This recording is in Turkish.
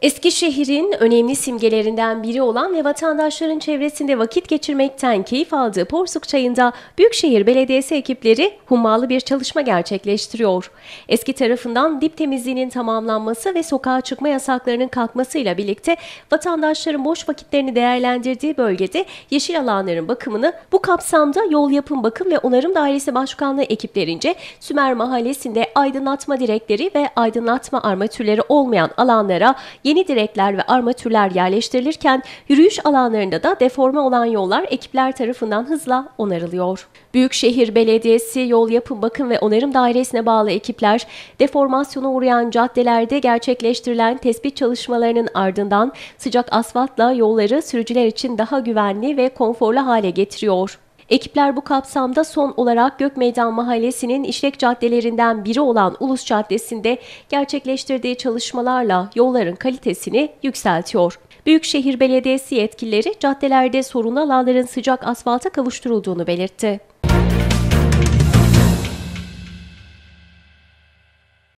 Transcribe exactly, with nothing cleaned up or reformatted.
Eskişehir'in önemli simgelerinden biri olan ve vatandaşların çevresinde vakit geçirmekten keyif aldığı Porsuk Çayı'nda Büyükşehir Belediyesi ekipleri hummalı bir çalışma gerçekleştiriyor. Eski tarafından dip temizliğinin tamamlanması ve sokağa çıkma yasaklarının kalkmasıyla birlikte vatandaşların boş vakitlerini değerlendirdiği bölgede yeşil alanların bakımını bu kapsamda Yol Yapım Bakım ve Onarım Dairesi Başkanlığı ekiplerince Sümer Mahallesi'nde aydınlatma direkleri ve aydınlatma armatürleri olmayan alanlara yeni direkler ve armatürler yerleştirilirken yürüyüş alanlarında da deforme olan yollar ekipler tarafından hızla onarılıyor. Büyükşehir Belediyesi Yol Yapım Bakım ve Onarım Dairesi'ne bağlı ekipler deformasyona uğrayan caddelerde gerçekleştirilen tespit çalışmalarının ardından sıcak asfaltla yolları sürücüler için daha güvenli ve konforlu hale getiriyor. Ekipler bu kapsamda son olarak Gökmeydan Mahallesi'nin işlek caddelerinden biri olan Ulus Caddesi'nde gerçekleştirdiği çalışmalarla yolların kalitesini yükseltiyor. Büyükşehir Belediyesi yetkilileri caddelerde sorunlu alanların sıcak asfalta kavuşturulduğunu belirtti.